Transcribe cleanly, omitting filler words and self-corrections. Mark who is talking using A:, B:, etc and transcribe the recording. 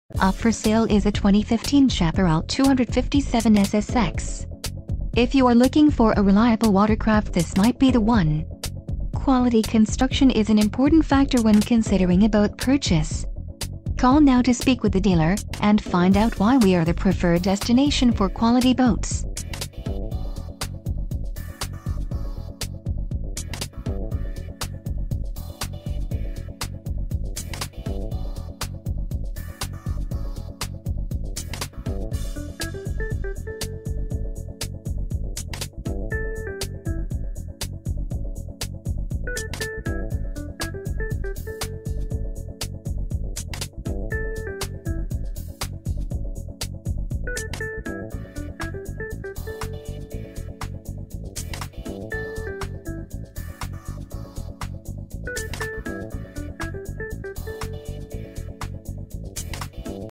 A: Up for sale is a 2015 Chaparral 257 SSX. If you are looking for a reliable watercraft, this might be the one. Quality construction is an important factor when considering a boat purchase. Call now to speak with the dealer and find out why we are the preferred destination for quality boats.